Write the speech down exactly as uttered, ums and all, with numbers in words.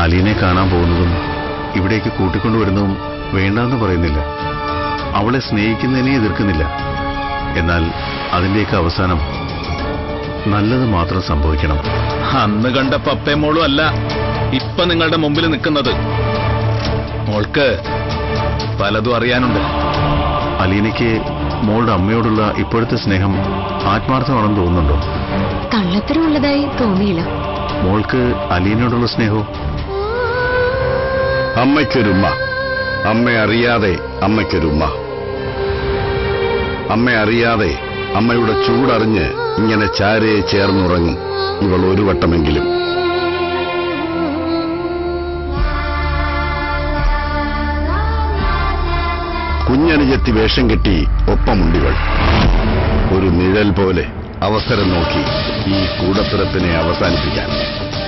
അലീനെ കാണാൻ പോകുന്നതും ഇവിടേക്ക് കൂട്ടിക്കൊണ്ടുവരുന്നതും വേണ്ടെന്ന് പറയുന്നില്ല. അവളെ സ്നേഹിക്കുന്നതിനെ എതിർക്കുന്നില്ല. എന്നാൽ അതിന്റെയൊക്കെ അവസാനം നല്ലത് മാത്രം സംഭവിക്കണം. അന്ന് കണ്ട പപ്പയും മോളും അല്ല ഇപ്പൊ നിങ്ങളുടെ മുമ്പിൽ നിൽക്കുന്നത്. മോൾക്ക് പലതും അറിയാനുണ്ട്. അലീനയ്ക്ക് മോളുടെ അമ്മയോടുള്ള ഇപ്പോഴത്തെ സ്നേഹം ആത്മാർത്ഥമാണെന്ന് തോന്നുന്നുണ്ടോ? കള്ളത്തരമുള്ളതായി തോന്നിയില്ല. മോൾക്ക് അലീനയോടുള്ള സ്നേഹവും? അമ്മയ്ക്കൊരുമ്മ, അമ്മ അറിയാതെ അമ്മയ്ക്കൊരുമ്മ. അമ്മ അറിയാതെ അമ്മയുടെ ചൂടറിഞ്ഞ് ഇങ്ങനെ ചാരയെ ചേർന്നുറങ്ങും ഇവൾ ഒരു വട്ടമെങ്കിലും. കുഞ്ഞനുജത്തി വേഷം കെട്ടി ഒപ്പമുണ്ടിവൾ. ഒരു നിഴൽ പോലെ അവസരം നോക്കി ഈ കൂടപ്പിറപ്പിനെ അവസാനിപ്പിക്കാൻ.